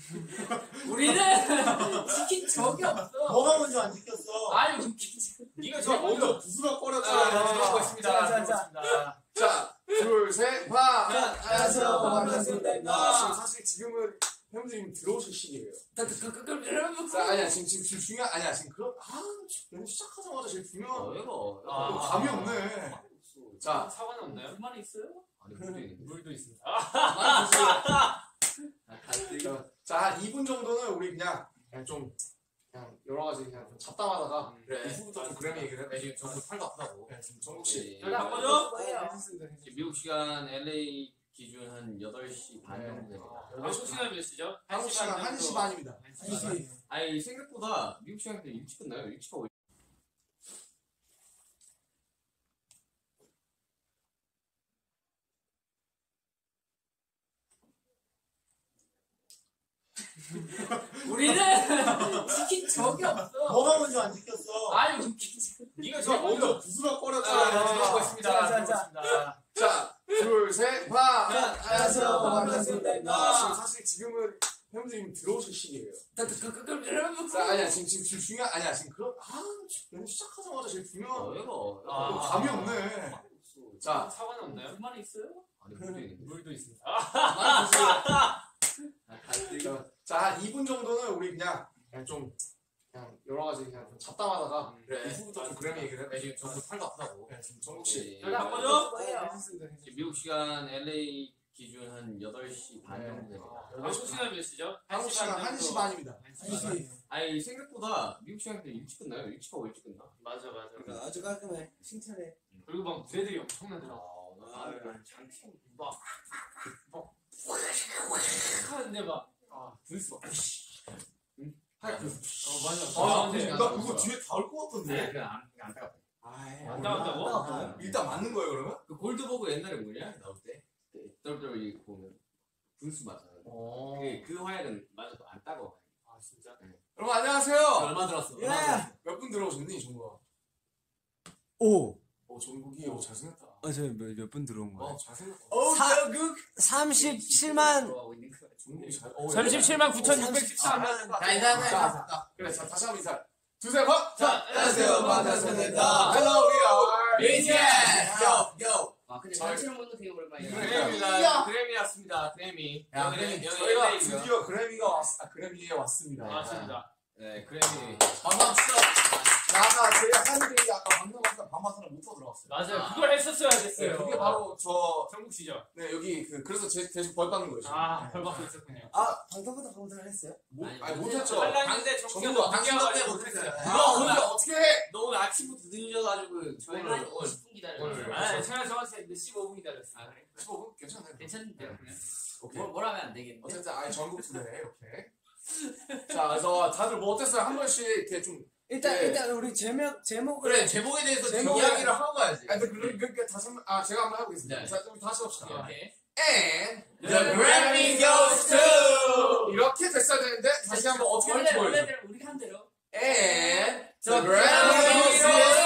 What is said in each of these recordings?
우리는 지킨 적이 없어. 뭐가 먼저 안 지켰어? 아니 네가 저 먼저 부스럭거렸잖아. 들어보겠습니다. 자, 둘, 셋, 화. 안녕하세요. 반갑습니다. 사실 지금은 팬분들이 들어오실 시기예요. 자, 아니야 지금 중요한 아니야 지금 시작하자마자 제일 중요한 이거 감이 없네. 자, 사과는 없나요? 물만 있어요? 아니 물도 있는데. 물도 있습니다. 자, 한 2분 정도는 우리 그냥 좀 그냥 여러 가지 그냥 좀 잡담하다가 그래. 이후부터 좀 그래미 얘기를 해. 지금 전국 팔도 아프다고. 지금 정국 씨. 여기 바꿔줘? 지금 미국 시간 LA 기준 한 8시 반 정도 됩니다. 한국 시간 몇 시죠? 한국 시간 1시 반입니다. 1시. 아니 생각보다 미국 시간 때 일찍 끝나요. 일찍 하고. 우리는 지킨 적이 없어. 뭐가 먼저 안 지켰어? 아니 네가 저 먼저 부스럭거렸잖아. 들어보겠습니다. 자, 둘, 셋, 화. 안녕하세요. 반갑습니다. 사실 지금은 팬분들이 들어오실 시기예요. 자, 아니야 지금 중요한 아니야 지금 시작하자마자 제일 중요한 이거 감이 없네. 자, 사과는 없나요? 물만 있어요? 아니 물도 있는데. 물도 있습니다. 자, 한 2분 정도는 우리 그냥 좀 그냥 여러 가지 그냥 좀 잡담하다가 그래. 이후부터 좀 그래미 얘기를 해. 지금 전국 팔도 아프다고. 지금 정국 씨. 여기 바꿔줘? 지금 미국 시간 LA 기준 한 8시 반 정도 됩니다. 한국 시간 몇 시죠? 한국 시간 1시 반입니다. 1시. 아니 생각보다 미국 시간 때 일찍 끝나요. 일찍 하고 일찍 끝나. 맞아. 아주 깔끔해. 칭찬해. 그리고 막 무대들이 엄청나더라. 장치. 막 하는데 막 분수 막. 맞아. 나 그거 뒤에 닿을 것 같던데. 그냥 안 따갑다. 안 나온다고? 일단 맞는 거예요 그러면? 그 골드버그 옛날에 뭐냐 나올 때 WWE 보면 분수 맞잖아. 그 화약은 맞아도 안 따가워. 아 진짜? 여러분 안녕하세요. 얼마 들었어? 예. 몇 분 들어오셨니 정국아? 오. 정국이 잘생겼다. 저 몇 분 들어온 거야? 잘생겼다. 정국 37만. 정국이 잘. 37만 9,614명. 그래 다시 한번 인사. 두세 번. 자, 안녕하세요. 반갑습니다. Hello we are BTS. 요. 아 근데 전체는 분도 되게 오랜만이야. 그래미입니다. 그래미 왔습니다. 그래미. 야, 저희가 드디어 그래미에 왔습니다. 맞습니다. 네 그래미. 아까 제가 하늘이 아까 방금 왔다 반마선을 못 들어갔어요. 맞아요. 그걸 했었어야 됐어요. 그게 바로 저 정국 씨죠? 네 여기 그래서 대신 벌 받는 거예요. 벌 받고 있었군요. 방송부터 검사를 했어요? 아니 못했죠. 한라인데 정국아 당신도 때 못했어요. 너 오늘 어떻게 해? 너 오늘 아침부터 늦어가지고 저희는 50분 기다렸어요. 아, 제가 저한테 15분 기다렸어요. 아, 그래? 15분 괜찮아요. 괜찮은데요? 그냥? 오케이. 뭐라면 안 되겠네. 어쨌든 아예 전국 투대 이렇게. 자 그래서 다들 뭐 어땠어요? 한 번씩 이렇게 좀 일단 우리 제목을 그래 제목에 대해서 제목 이야기를 하고 가야지. 아니 그러니까 다시 한번 제가 한번 해보겠습니다. 네. 자 좀 다시 합시다. 오케이. And The Grammy goes to 이렇게 됐어야 되는데 다시 한번 어떻게 할지 보여줘. 원래대로 우리가 한 대로. And The the Grammy Grammy goes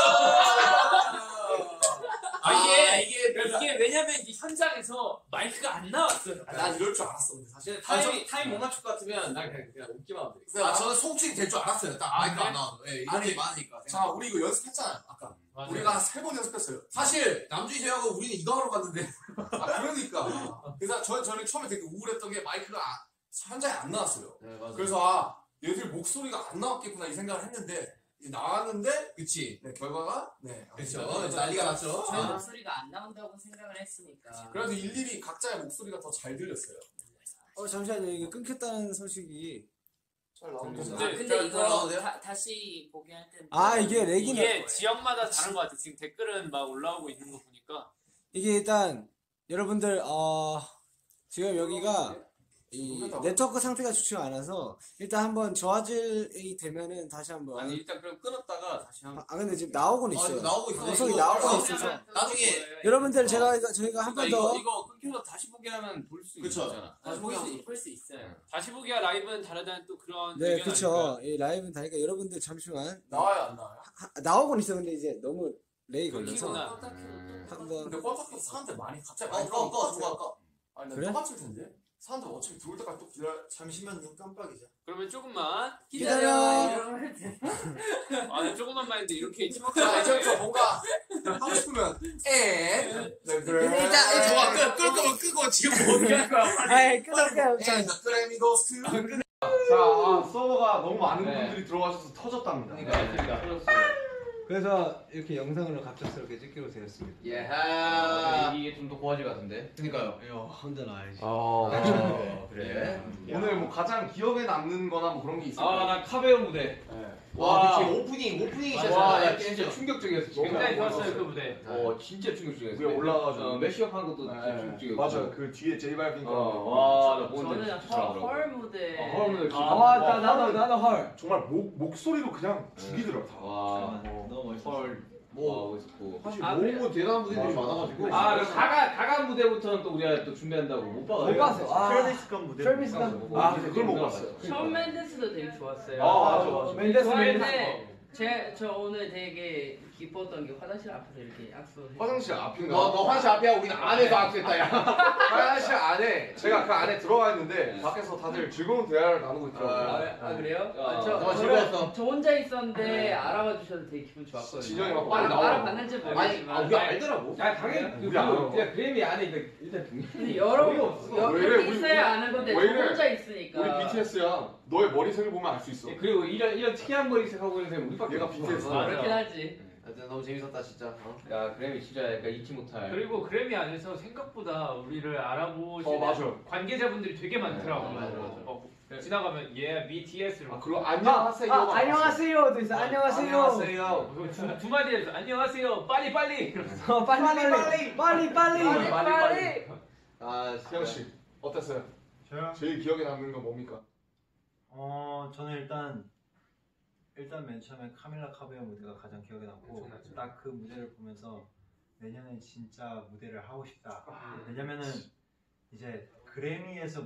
이게 왜냐면 이게 현장에서 마이크가 안 나왔어요. 난 이럴 줄 알았어 근데 사실. 타임 못 맞출 것 같으면 난 그냥 웃기만 하면 돼. 저는 송출이 될 줄 알았어요. 딱 마이크 안 나와도. 예, 아니 이렇게 많으니까. 자 우리 이거 연습했잖아요 아까. 맞아요. 우리가 한 3번 연습했어요. 사실 남준이 제하고 우리는 이거 하러 갔는데. 그러니까. 그래서 저는 처음에 되게 우울했던 게 마이크가 현장에 안 나왔어요. 네 맞아. 그래서 얘들 목소리가 안 나왔겠구나 이 생각을 했는데 이제 나왔는데 그치. 네, 결과가 네 그렇죠. 난리가 났죠. 저희 목소리가 안 나온다고 생각을 했으니까. 그래도 일일이 각자의 목소리가 더 잘 들렸어요. 잠시만요. 이게 끊겼다는 소식이. 잘 나오는데. 근데 이거 다시 보게 할 때. 이게 렉이 이게 지역마다 다른 것 같아요. 지금 댓글은 막 올라오고 있는 거 보니까. 이게 일단 여러분들 지금 여기가 이 네트워크 상태가 좋지가 않아서 일단 한번 저하질이 되면은 다시 한번. 아니 일단 그럼 끊었다가 다시 한번. 근데 지금 나오곤 있어요. 나오고 있어. 방송이 나오고 있어서. 나중에 여러분들 저희가 한 번 더. 이거 끊겨서 다시 보게 하면 볼 수 있잖아. 다시 볼 수 있어요. 다시 보기와 라이브는 다르다는 또 그런. 네, 의견 그렇죠. 이 라이브는 다니까 여러분들 잠시만. 나와요 안 나와요? 나오곤 있어. 근데 이제 너무 렉이 걸려서 끊기구나. 한번. 근데 껐다 사람들 많이 갑자기 꺼. 아니 그래? 똑같을 텐데. 사람들 어차피 들어올 때까지 또 잠시만요, 깜빡이죠. 그러면 조금만. 기다려. 아, 조금만 말인데 이렇게 자, 팀워크가 이제부터 뭔가 하고 싶으면 네, 그래. 일단 좋아, 끌 거면 끄고 지금 뭐 어떻게 할 거야? 아이 끊을게요. 그래미 고스트. 자, 서버가 너무 많은 네. 분들이 들어가셔서 터졌답니다. 그래서 이렇게 영상으로 갑작스럽게 찍기로 되었습니다. 예. 이게 좀 더 고화질 같은데. 그러니까요. 혼자 알지. 그래. 오늘 뭐 가장 기억에 남는거나 뭐 그런 게 있을까요? 아나 카베오 무대. 와, 그치, 오프닝이 진짜 와, 잘 나 진짜 충격적이었어. 진짜. 굉장히 좋았어요 그 무대. 진짜 충격적이었어. 위에 올라가가지고. 매시업 한 것도 진짜 충격적이었고. 맞아요. 그 뒤에 제이발빈 거. 와, 나 뭔데 저는 진짜 잘하더라고. 헐 무대. 헐 무대 진짜. 나도 헐. 정말 목소리도 그냥 죽이더라 다. 와, 너무 멋있어. 헐. 와, 멋있고. 사실 아, 너무 대단한 분들이 많아가지고. 그리고 가간 무대부터는 또 우리가 또 준비한다고 못 봐가지고. 못 봤어. 아, 트래비스건 무대. 트래비스건. 그걸 못 봤어요. 션 맨데스도 되게 좋았어요. 맞아. 맨데스. 좋아했는데 저 오늘 되게 기뻤던 게 화장실 앞에서 이렇게 악수. 화장실 앞인가? 너 화장실 앞이야? 우리는 안에서 악수했다 야. 화장실 안에 제가 그 안에 들어가 있는데 밖에서 다들 즐거운 대화를 나누고 있더라고요. 그래요? 너 즐거웠어? 저 혼자 있었는데 알아봐 주셔서 되게 기분 좋았거든요. 진영이 막 빨리 나오라고. 알아봤는지 아니, 모르겠지만. 우리 알더라고. 야, 당연히 우리 알아. 그냥 그래미 안에 일단 근데 여러 왜 이래? 여기 있어야 아는 건데 왜 저 이래? 혼자 있으니까. 우리 BTS야. 너의 머리색을 보면 알 수 있어. 그리고 이런 특이한 머리색 하고 있는 사람 우리밖에 얘가 없어. BTS. 맞아. 그렇긴 하지. 하여튼 너무 재밌었다 진짜. 야, 그래미 진짜 약간 잊지 못할. 그리고 그래미 안에서 생각보다 우리를 알아보시는 맞아요. 관계자분들이 되게 많더라고요. 맞아. 지나가면 BTS로. 아 그리고 안녕하세요. 안녕하세요도 있어. 안녕하세요. 안녕하세요. 두 마디 해서 안녕하세요. 빨리. 빨리. 아, 희영 씨 어땠어요? 저요? 제일 기억에 남는 건 뭡니까? 저는 일단 맨 처음에 카밀라 카베오 무대가 가장 기억에 남고 엄청나죠. 딱 그 무대를 보면서 내년엔 진짜 무대를 하고 싶다. 왜냐면은 이제 그래미에서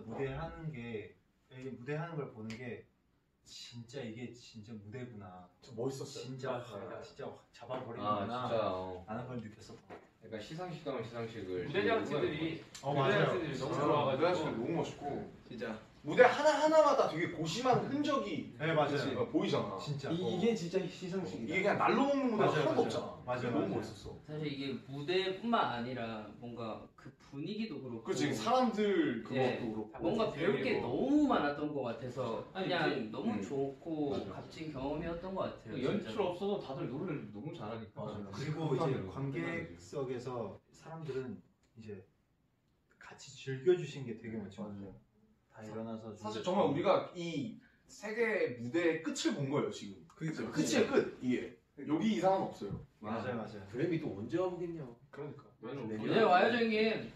무대하는 걸 보는 게 이게 진짜 무대구나. 저 멋있었어요. 진짜 잡아버리는구나. 진짜. 라는 걸 느꼈었던 것 같아요. 약간 시상식당은 시상식을. 무대 장치들이 맞아요. 너무 무대 좋아가지고. 자체가 너무 멋있고 진짜. 무대 하나하나마다 되게 고심한 흔적이 네, 맞아요. 그치? 보이잖아. 진짜. 이게 진짜 시상식이다. 이게 그냥 날로 먹는 무대가 맞아요, 하나도 맞아요. 없잖아. 맞아요, 너무 맞아요. 멋있었어. 사실 이게 무대뿐만 아니라 뭔가 그 분위기도 그렇고. 그렇지 사람들 그것도 예. 그렇고. 뭔가 배울 게 그리고- 너무 많았던 것 같아서 아니, 그냥 이제- 너무 좋고 맞아. 값진 경험이었던 것 같아요. 그 연출 진짜로. 없어도 다들 노래를 너무 잘하니까. 그리고 이제 관객석에서 사람들은 이제 같이 즐겨주신 게 되게 많죠. 다 일어나서 사실 정말 우리가 이 세계 무대의 끝을 본 거예요 지금. 끝이에요 끝 이게. 여기 이상은 없어요. 맞아요. 그래미 또 언제 와보겠냐. 그러니까. 네 와요 형님.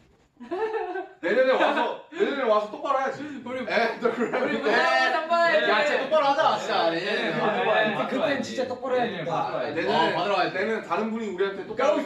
내년에 와서 똑바로 해야지. 우리 그래. 무대 한번 야, 진짜 똑바로 하자 진짜. 내년에. 그땐 진짜 똑바로 해야 된다. 내년에 받으러 와야 돼. 내년에 다른 분이 우리한테 똑바로.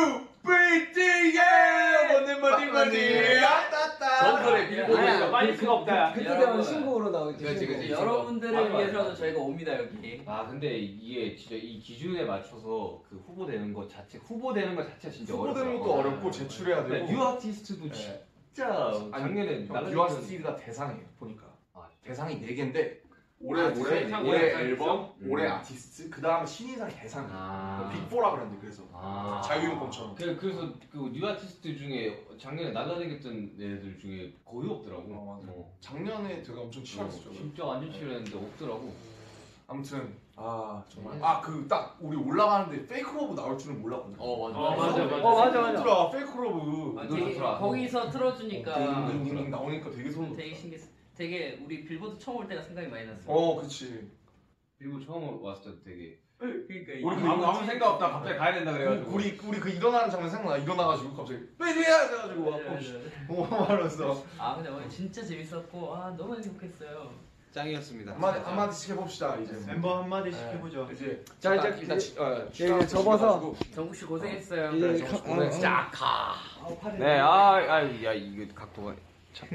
전설의 빌보드. 빠질 수가 없다. 그때 여러분. 되면 신곡으로 나오겠지. 그치, 그치. 여러분들을 맞아. 위해서도 저희가 옵니다 여기. 근데 이게 진짜 이 기준에 맞춰서 그 후보되는 것 자체가 진짜 후보되는 것도 어렵고 제출해야 되고. 뉴 아티스트도 진짜 작년에 뉴아티스트가 대상이에요 보니까. 대상이 4개인데 올해 대상이야, 올해 대상 앨범, 있어? 올해 아티스트, 그 다음에 신인상 대상이에요. 빅4라 그랬는데 그래서 자유인공처럼. 그래서 그 뉴 아티스트 중에 작년에 날라다녔던 애들 중에 거의 없더라고. 맞아. 작년에 제가 엄청 치열했었죠. 진짜 완전 치열했는데 없더라고. 아무튼 정말 그 딱 우리 올라가는데 페이크 러브 나올 줄은 몰랐거든요. 맞아. 힘들어 페이크 러브. 되게 좋더라. 거기서 틀어주니까 딩딩딩 나오니까 되게 소름 돋았어. 되게 신기했어. 되게 우리 빌보드 처음 올 때가 생각이 많이 났어. 그치. 그리고 처음 왔을 때 되게 그러니까 우리 아무 생각 없다 갑자기 가야 된다 그래가지고. 우리 그 일어나는 장면 생각나. 일어나가지고 갑자기 빼리야 해가지고 말았어. 근데 오늘 진짜 재밌었고 너무 행복했어요. 짱이었습니다. 한마디씩 해봅시다 이제. 멤버 한마디씩 해보죠. 이제 자, 일단 이제 접어서. 정국 씨 고생했어요. 이제 진짜 네, 이거 각도가 참.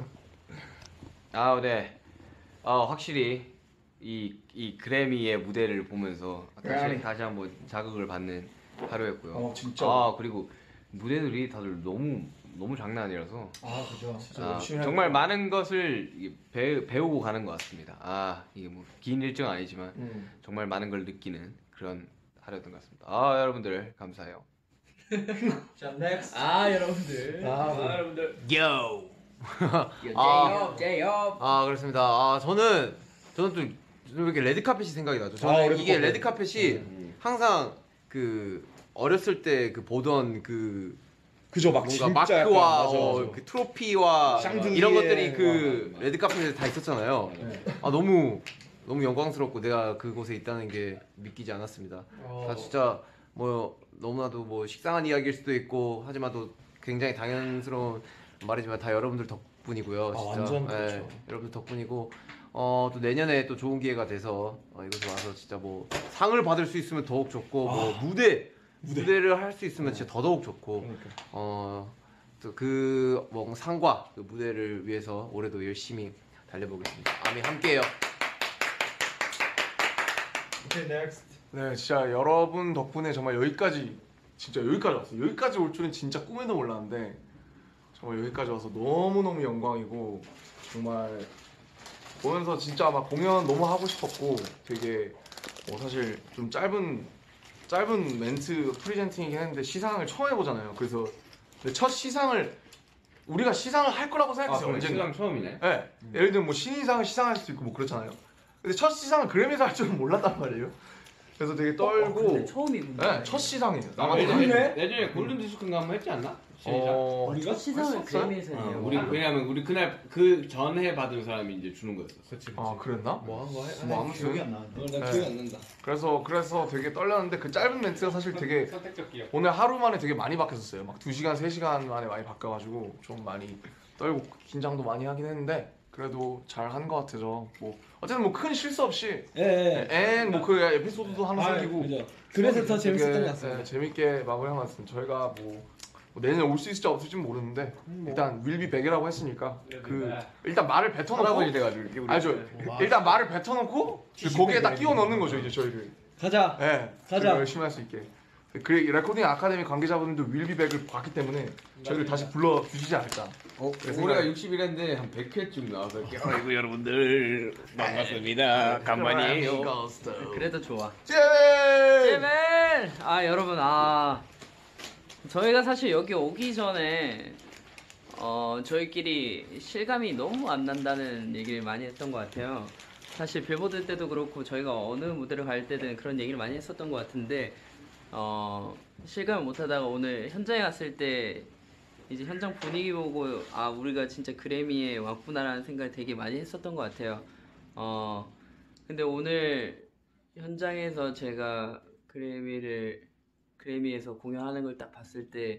네. 확실히 이 그래미의 무대를 보면서 다시 한번 자극을 받는 하루였고요. 진짜. 그리고 무대들이 다들 너무 너무 장난 아니라서 그죠. 정말 많은 것을 배우고 가는 것 같습니다. 이게 뭐 긴 일정은 아니지만 정말 많은 걸 느끼는 그런 하루였던 것 같습니다. 여러분들 감사해요. 자, next. 여러분들. 여러분들. Yo. 제이홉. 그렇습니다. 저는 또 왜 이렇게 레드카펫이 생각이 나죠. 저는 이게 레드카펫이 항상 그 어렸을 때 그 보던 그죠, 막 뭔가 진짜 마크와 약간, 맞아. 그 트로피와 샹들리에 이런 것들이 그 막. 레드카펫에 다 있었잖아요. 너무 영광스럽고 내가 그곳에 있다는 게 믿기지 않았습니다. 다 진짜 뭐 너무나도 뭐 식상한 이야기일 수도 있고 하지만 또 굉장히 당연스러운 말이지만 다 여러분들 덕분이고요. 진짜. 완전 그렇죠. 여러분들 덕분이고 또 내년에 또 좋은 기회가 돼서 이곳에 와서 진짜 뭐 상을 받을 수 있으면 더욱 좋고 뭐 무대를 할 수 있으면 진짜 더더욱 좋고 그러니까. 또 그 뭐 상과 그 무대를 위해서 올해도 열심히 달려보겠습니다. 함께해요. 오케이, next. 네, 진짜 여러분 덕분에 정말 여기까지 왔어요. 여기까지 올 줄은 진짜 꿈에도 몰랐는데 정말 여기까지 와서 너무너무 영광이고 정말 보면서 진짜 막 공연 너무 하고 싶었고 되게 사실 좀 짧은 멘트 프리젠팅이긴 했는데 시상을 처음 해보잖아요. 그래서 근데 첫 시상을 우리가 시상을 할 거라고 생각했어요. 언젠가. 시상 처음이네. 네. 예를 들면 뭐 신인상을 시상할 수도 있고 뭐 그렇잖아요. 근데 첫 시상은 그래미에서 할 줄은 몰랐단 말이에요. 그래서 되게 떨고. 근데 처음이군요. 네, 첫 시상이에요. 예전에 골든 디스크인가 한번 했지 않나? 첫 시상을 그래미에서 해요. 왜냐면 우리 그날 그 전에 받은 사람이 이제 주는 거였어. 그렇지. 그랬나? 뭐 한 거 해? 뭐 아무튼 기억이 안 나는데. 나 기억이 안 난다. 그래서 되게 떨렸는데 그 짧은 멘트가 사실 되게 선택적 기억. 오늘 하루 만에 되게 많이 바뀌었어요. 막 2시간, 3시간 만에 많이 바뀌어가지고 좀 많이 떨고 긴장도 많이 하긴 했는데 그래도 잘 한 것 같아서 뭐 어쨌든 뭐 큰 실수 없이 뭐그 에피소드도 하나 생기고 그죠. 그래서 더 재밌었던 것 같습니다. 재밌게 마무리한 것 같습니다. 저희가 뭐 내년에 올 수 있을지 없을지 모르는데 일단 윌비 백이라고 했으니까 일단 말을 뱉어놓고 돼가지고 알죠? 일단 말을 뱉어놓고 거기에다 끼워 넣는 거죠 이제 저희를. 가자. 네, 가자. 열심히 할 수 있게. 그래 레코딩 아카데미 관계자분들도 윌비백을 봤기 때문에 저희를 다시 불러 주시지 않을까. 올해가 60일인데 한 100회쯤 나와서 아이고 여러분들 반갑습니다. 간만이에요. 그래도 좋아. 제발. 제발! 여러분, 저희가 사실 여기 오기 전에, 저희끼리 실감이 너무 안 난다는 얘기를 많이 했던 것 같아요. 사실 빌보드 때도 그렇고, 저희가 어느 무대를 갈 때든 그런 얘기를 많이 했었던 것 같은데, 실감을 못 하다가 오늘 현장에 갔을 때, 이제 현장 분위기 보고, 우리가 진짜 그래미에 왔구나라는 생각을 되게 많이 했었던 것 같아요. 근데 오늘 현장에서 제가 그래미에서 공연하는 걸 딱 봤을 때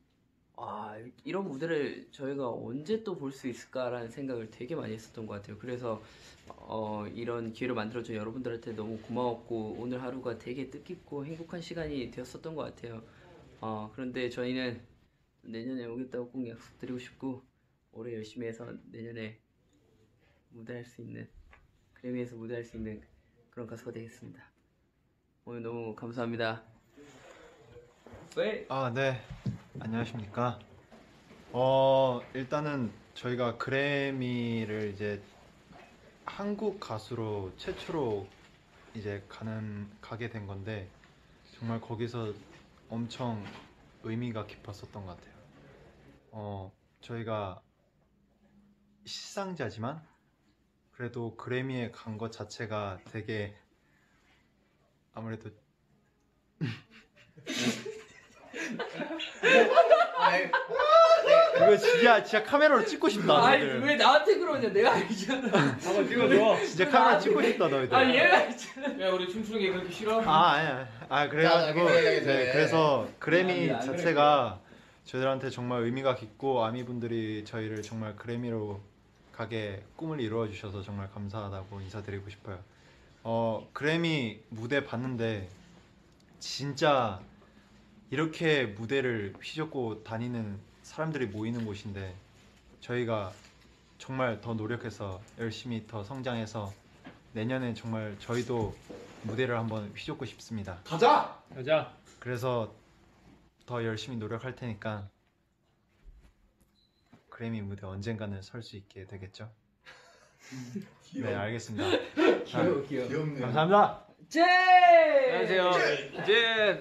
이런 무대를 저희가 언제 또 볼 수 있을까라는 생각을 되게 많이 했었던 것 같아요. 그래서 이런 기회를 만들어준 여러분들한테 너무 고마웠고 오늘 하루가 되게 뜻깊고 행복한 시간이 되었었던 것 같아요. 그런데 저희는 내년에 오겠다고 꼭 약속드리고 싶고 올해 열심히 해서 내년에 무대할 수 있는 그래미에서 무대할 수 있는 그런 가수가 되겠습니다. 오늘 너무 감사합니다. 네, 안녕하십니까. 일단은 저희가 그래미를 이제 한국 가수로 최초로 이제 가게 된 건데 정말 거기서 엄청 의미가 깊었었던 것 같아요. 저희가 시상자지만 그래도 그래미에 간 것 자체가 되게 아무래도 이거 진짜 카메라로 찍고 싶다. 아니 너희들. 왜 나한테 그러냐? 내가 알잖아. 찍어줘. 진짜 카메라 찍고 싶다 너희들. 얘가 알잖아. 야 우리 춤추는 게 그렇게 싫어? 아니야. 그래가지고 그래서 그래미 안 자체가 저희들한테 정말 의미가 깊고 아미분들이 저희를 정말 그래미로 가게 꿈을 이루어 주셔서 정말 감사하다고 인사드리고 싶어요. 그래미 무대 봤는데 진짜 이렇게 무대를 휘젓고 다니는 사람들이 모이는 곳인데 저희가 정말 더 노력해서 열심히 더 성장해서 내년에 정말 저희도 무대를 한번 휘젓고 싶습니다. 가자. 그래서 더 열심히 노력할 테니까 그래미 무대 언젠가는 설 수 있게 되겠죠? 네, 알겠습니다. 귀엽네. 감사합니다. 안녕하세요. 이제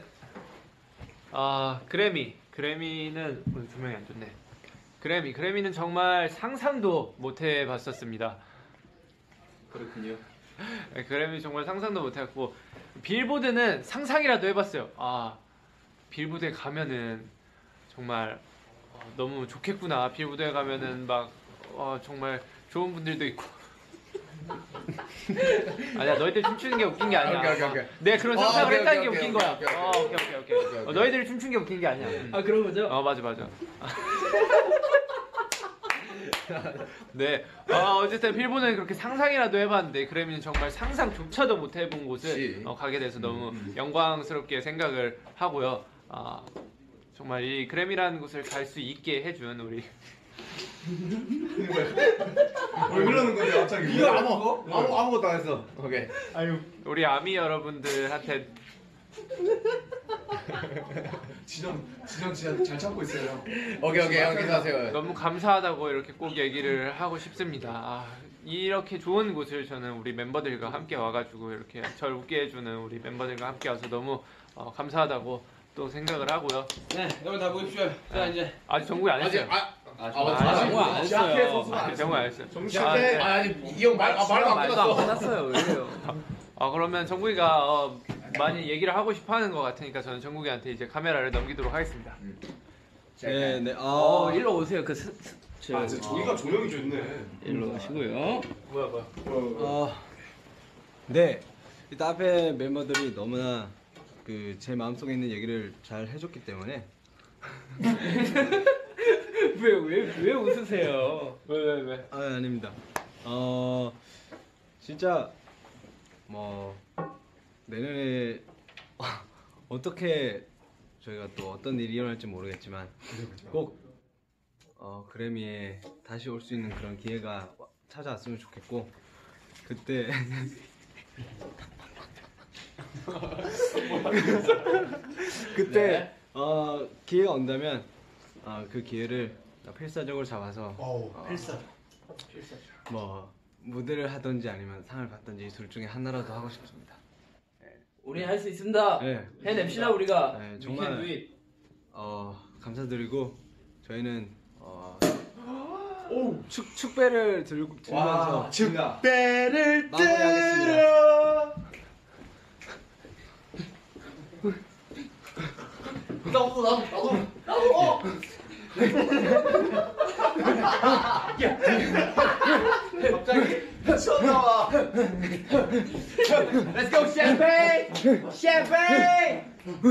그래미는 오늘 조명이 안 좋네. 그래미는 정말 상상도 못 해봤었습니다. 그렇군요. 그래미 정말 상상도 못 해봤고 빌보드는 상상이라도 해봤어요. 아 빌보드에 가면은 정말 너무 좋겠구나. 빌보드에 가면은 막 정말 좋은 분들도 있고. 아니야 너희들 춤추는 게 웃긴 게 아니야. 오케이. 내가 그런 상상을 오케이, 했다는 게 오케이, 웃긴 오케이, 거야. 오케이. 너희들이 춤춘 게 웃긴 게 아니야. 아 그런 거죠? 맞아. 네. 어쨌든 빌보드는 그렇게 상상이라도 해봤는데 그래미는 정말 상상조차도 못 해본 곳을 가게 돼서 너무 영광스럽게 생각을 하고요. 정말 이 그래미라는 곳을 갈 수 있게 해준 우리 왜 그러는 거냐 갑자기? 이거 아무것도 안 했어. 오케이. 우리 아미 여러분들한테 지정 진짜 잘 참고 있어요. 오케이 형 계속하세요. 너무 감사하다고 이렇게 꼭 얘기를 하고 싶습니다. 이렇게 좋은 곳을 저는 우리 멤버들과 함께 와가지고 이렇게 절 웃게 해주는 우리 멤버들과 함께 와서 너무 감사하다고 또 생각을 하고요. 네, 여러분 다 모십시오. 자 이제 아직 정국이 안 했어요. 정국 안 했어요. 정국 안 했어요. 정시에 이 형 말도 안 말도 안 끝났어요. 왜요? 그러면 정국이가 많이 얘기를 하고 싶어하는 것 같으니까 저는 정국이한테 이제 카메라를 넘기도록 하겠습니다. 네. 일로 오세요. 진짜 종이가 조명이 좋네. 일로 오시고요. 네. 일단 앞에 멤버들이 너무나 제 마음속에 있는 얘기를 잘 해줬기 때문에 왜 웃으세요? 왜? 아닙니다. 진짜 뭐 내년에 어떻게 저희가 또 어떤 일이 일어날지 모르겠지만 꼭 그래미에 다시 올 수 있는 그런 기회가 찾아왔으면 좋겠고 그때 기회가 온다면 그 기회를 필사적으로 잡아서 뭐 무대를 하든지 아니면 상을 받든지 둘 중에 하나라도 하고 싶습니다. 우리 할 수 있습니다. 네. 해냅시다 우리가. 네, 정말 감사드리고 저희는 축배를 들면서 축배를 마무리하겠습니다. 갑자기 튀어나와. Let's go champagne.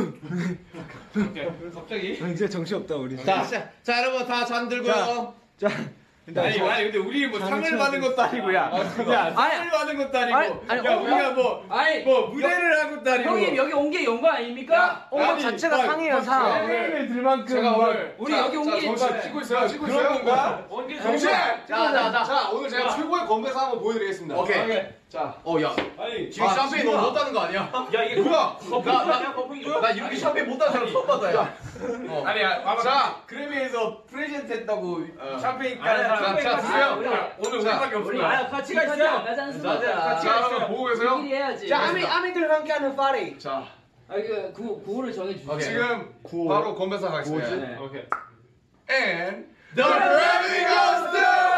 갑자기? 진짜 정신 없다 우리. 자 여러분 다 잠들고요. 아니 근데 우리 뭐 상을 받는 것도 아니고 야 상을 받는 것도 아니고 야 우리가 뭐 무대를 한 것도 아니고 형님 여기 온 게 영광 아닙니까? 온 것 자체가 상이에요 상. 을 들 만큼 제가 오늘 우리 여기 온 게 찍고 있어요. 건가? 정신! 자, 오늘 제가 최고의 건배사 한번 보여드리겠습니다. 오케이. 자, 야. 아니 지금 샴페인 너무 못 따는 거 아니야? 야 이게 뭐야? 거품이 아니야 거품이? 나 이렇게 샴페인 못 따는 사람 처음 봤다 야. 아니 봐봐 자, 그래미에서 프레젠트 했다고 샴페인 자, 드세요. 오늘 우리밖에 없어. 같이 가자. 나지 않습니다. 자, 여러분 보고 계세요? 미리 해야지. 아미들과 함께하는 파리. 자, 구호를 정해주세요. 지금 바로 건배사 가겠습니다. 네. 오케이. And the Grammy goes to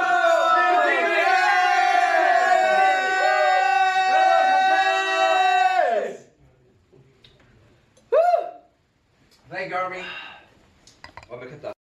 Thank you, Army. 완벽했다.